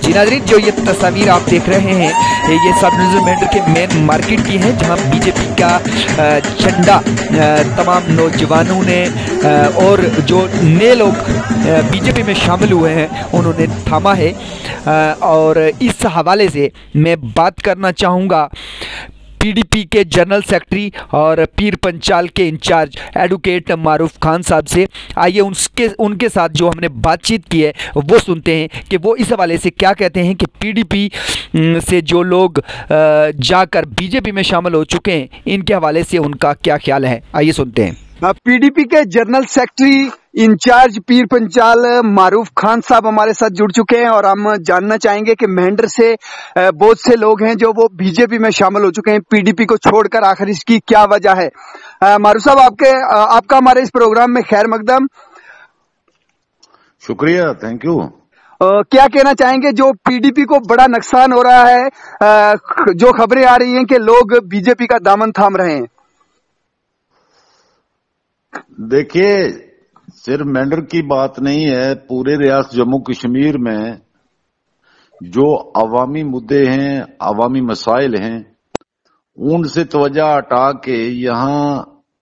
जी नाज़रीन, जो ये तस्वीर आप देख रहे हैं ये सब डिवीज़न मेंढर के मेन मार्केट की हैं, जहां बीजेपी का झंडा तमाम नौजवानों ने और जो नए लोग बीजेपी में शामिल हुए हैं उन्होंने थामा है। और इस हवाले से मैं बात करना चाहूँगा पीडीपी के जनरल सेक्रेटरी और पीर पंचाल के इंचार्ज एडवोकेट मारूफ खान साहब से। आइए उनके साथ जो हमने बातचीत की है वो सुनते हैं कि वो इस हवाले से क्या कहते हैं कि पीडीपी से जो लोग जाकर बीजेपी में शामिल हो चुके हैं इनके हवाले से उनका क्या ख्याल है। आइए सुनते हैं। पीडीपी के जनरल सेक्रेटरी इंचार्ज पीर पंचाल मारूफ खान साहब हमारे साथ जुड़ चुके हैं और हम जानना चाहेंगे कि मेंढर से बहुत से लोग हैं जो वो बीजेपी में शामिल हो चुके हैं पीडीपी को छोड़कर, आखिर इसकी क्या वजह है। मारूफ साहब, आपका हमारे इस प्रोग्राम में खैर मकदम। शुक्रिया, थैंक यू। क्या कहना चाहेंगे, जो पीडीपी को बड़ा नुकसान हो रहा है, जो खबरें आ रही हैं कि लोग बीजेपी का दामन थाम रहे हैं? देखिए, सिर्फ मेंढर की बात नहीं है, पूरे रियासत जम्मू कश्मीर में जो अवामी मुद्दे हैं, अवामी मसाइल हैं, उनसे तवज्जो हटा के यहाँ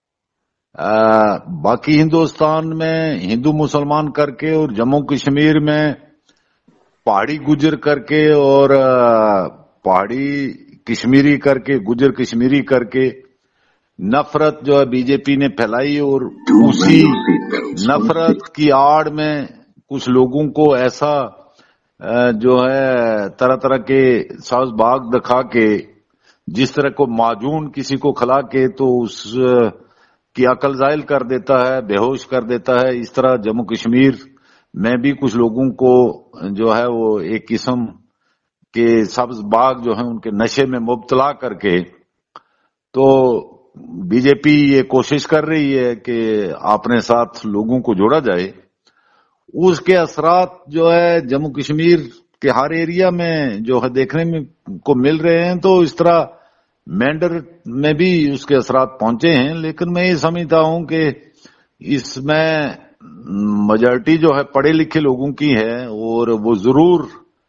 बाकी हिंदुस्तान में हिंदू मुसलमान करके और जम्मू कश्मीर में पहाड़ी गुजर करके और पहाड़ी कश्मीरी करके, गुजर कश्मीरी करके नफरत जो है बीजेपी ने फैलाई और उसी नफरत की आड़ में कुछ लोगों को ऐसा जो है तरह तरह के साज बाग दिखा के, जिस तरह को माजून किसी को खिला के तो उस की अकल ज़ाइल कर देता है, बेहोश कर देता है, इस तरह जम्मू कश्मीर में भी कुछ लोगों को जो है वो एक किस्म के सब्ज बाग जो है उनके नशे में मुब्तला करके, तो बीजेपी ये कोशिश कर रही है कि अपने साथ लोगों को जोड़ा जाए। उसके असरात जो है जम्मू कश्मीर के हर एरिया में जो है देखने में को मिल रहे हैं, तो इस तरह मेंढर में भी उसके असरात पहुंचे हैं। लेकिन मैं ये समझता हूं कि इसमें मेजॉरिटी जो है पढ़े लिखे लोगों की है और वो जरूर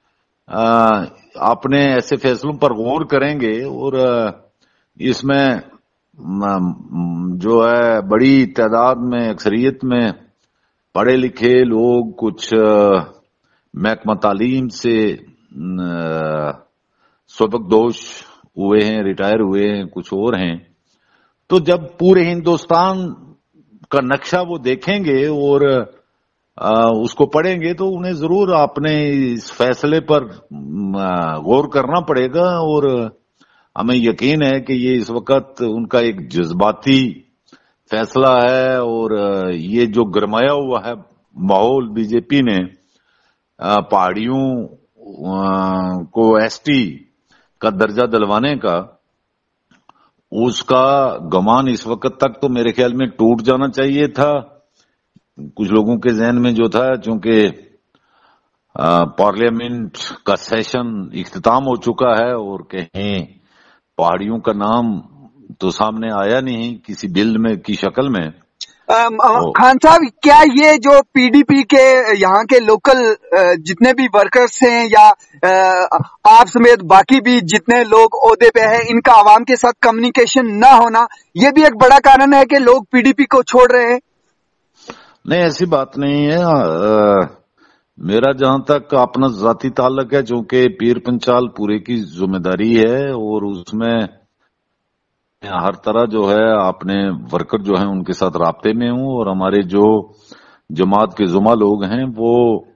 अपने ऐसे फैसलों पर गौर करेंगे और इसमें जो है बड़ी तादाद में, अक्सरियत में पढ़े लिखे लोग, कुछ महकमा तालीम से सबकदोश हुए हैं, रिटायर हुए हैं, कुछ और हैं। तो जब पूरे हिंदुस्तान का नक्शा वो देखेंगे और उसको पढ़ेंगे तो उन्हें जरूर अपने इस फैसले पर गौर करना पड़ेगा। और हमें यकीन है कि ये इस वक्त उनका एक जज्बाती फैसला है और ये जो गरमाया हुआ है माहौल बीजेपी ने पहाड़ियों को एसटी का दर्जा दिलवाने का, उसका गमान इस वक्त तक तो मेरे ख्याल में टूट जाना चाहिए था। कुछ लोगों के जहन में जो था, चूंकि पार्लियामेंट का सेशन इख्तिताम हो चुका है और कहीं पहाड़ियों का नाम तो सामने आया नहीं किसी बिल में की शक्ल में। खान साहब, क्या ये जो पीडीपी के यहाँ के लोकल जितने भी वर्कर्स हैं या आप समेत बाकी भी जितने लोग ओहदे पे हैं, इनका आवाम के साथ कम्युनिकेशन ना होना, ये भी एक बड़ा कारण है कि लोग पीडीपी को छोड़ रहे हैं? नहीं, ऐसी बात नहीं है। मेरा जहां तक अपना जाती ताल्लुक है, चूंकि पीर पंचाल पूरे की जिम्मेदारी है और उसमें हर तरह जो है अपने वर्कर जो हैं उनके साथ राब्ते में हूं और हमारे जो जमात के जुमा लोग हैं वो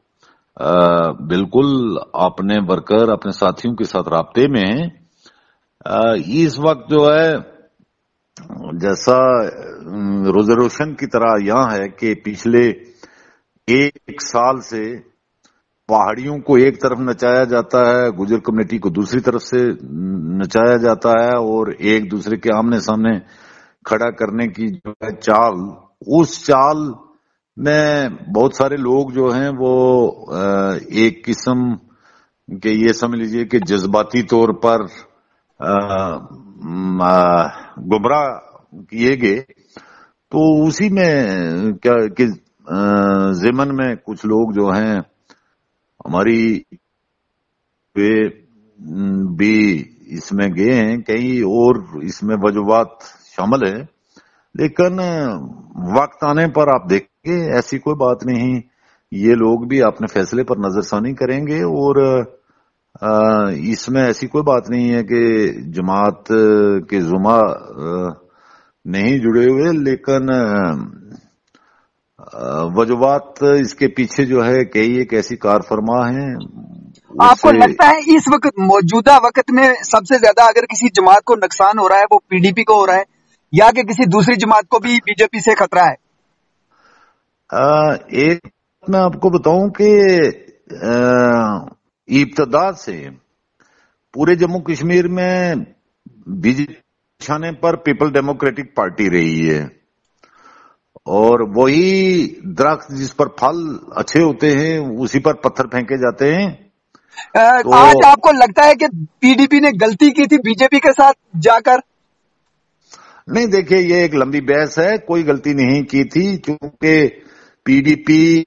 बिल्कुल अपने वर्कर, अपने साथियों के साथ राब्ते में हैं। इस वक्त जो है जैसा रोज़े रोशन की तरह यहाँ है कि पिछले एक साल से पहाड़ियों को एक तरफ नचाया जाता है, गुजर कम्युनिटी को दूसरी तरफ से नचाया जाता है और एक दूसरे के आमने सामने खड़ा करने की जो है चाल, उस चाल में बहुत सारे लोग जो हैं वो एक किस्म के ये समझ लीजिए कि जज्बाती तौर पर गुमराह किए गए। तो उसी में क्या कि ज़िमन में कुछ लोग जो हैं हमारी पे भी इसमें गए हैं, कई और इसमें वजूहात शामिल है, लेकिन वक्त आने पर आप देखेंगे ऐसी कोई बात नहीं, ये लोग भी अपने फैसले पर नजरसानी करेंगे। और इसमें ऐसी कोई बात नहीं है कि जमात के जुमा नहीं जुड़े हुए, लेकिन वजूहात इसके पीछे जो है कई एक ऐसी कार फरमा है। आपको लगता है इस वक्त मौजूदा वक्त में सबसे ज्यादा अगर किसी जमात को नुकसान हो रहा है वो पीडीपी को हो रहा है, या कि किसी दूसरी जमात को भी बीजेपी से खतरा है? एक मैं आपको बताऊं कि इब्तदा से पूरे जम्मू कश्मीर में बीजेपी निशाने पर पीपल डेमोक्रेटिक पार्टी रही है, और वही दरख्त जिस पर फल अच्छे होते हैं उसी पर पत्थर फेंके जाते हैं। तो आज आपको लगता है कि पीडीपी ने गलती की थी बीजेपी के साथ जाकर? नहीं, देखिए ये एक लंबी बहस है, कोई गलती नहीं की थी, क्योंकि पीडीपी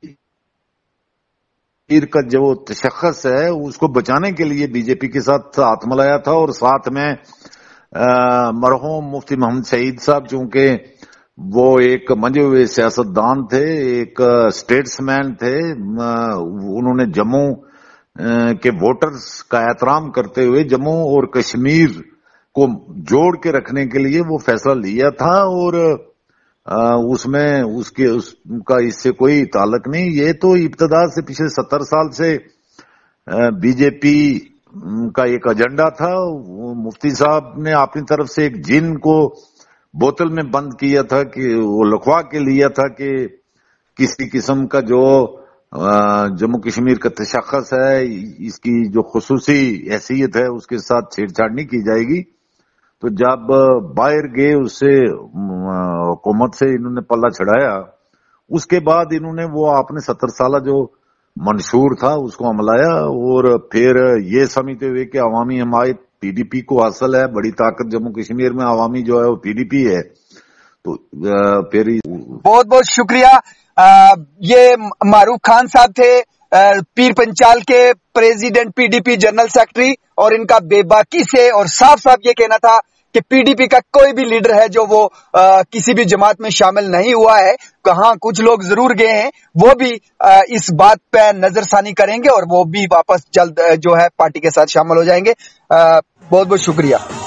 का जो तशख्खुस है उसको बचाने के लिए बीजेपी के साथ हाथ मिलाया था, और साथ में मरहूम मुफ्ती मोहम्मद सईद साहब, चूंकि वो एक मंजे हुए सियासतदान थे, एक स्टेट्समैन थे, उन्होंने जम्मू के वोटर्स का एहतराम करते हुए जम्मू और कश्मीर को जोड़ के रखने के लिए वो फैसला लिया था, और उसमें उसका इससे कोई ताल्लुक नहीं। ये तो इब्तदा से पिछले 70 साल से बीजेपी का एक एजेंडा था। मुफ्ती साहब ने अपनी तरफ से एक जिन को बोतल में बंद किया था, कि वो लिखवा के लिया था कि किसी किस्म का जो जम्मू कश्मीर का तशख्खुस है, इसकी जो खुसूसी हैसियत है उसके साथ छेड़छाड़ नहीं की जाएगी। तो जब बाहर गए उससे हुकूमत से इन्होंने पल्ला छड़ाया, उसके बाद इन्होंने वो आपने 70 साल जो मंशूर था उसको अमलाया, और फिर ये समझते हुए कि अवामी हमायत पीडीपी को हासिल है, बड़ी ताकत जम्मू कश्मीर में अवामी जो है वो पीडीपी है, तो फिर बहुत बहुत शुक्रिया। ये मारूफ खान साहब थे, पीर पंचाल के प्रेसिडेंट पीडीपी जनरल सेक्रेटरी, और इनका बेबाकी से और साफ साफ ये कहना था कि पीडीपी का कोई भी लीडर है जो वो किसी भी जमात में शामिल नहीं हुआ है। कहाँ कुछ लोग जरूर गए हैं, वो भी इस बात पे नजरसानी करेंगे और वो भी वापस जल्द जो है पार्टी के साथ शामिल हो जाएंगे। बहुत बहुत शुक्रिया।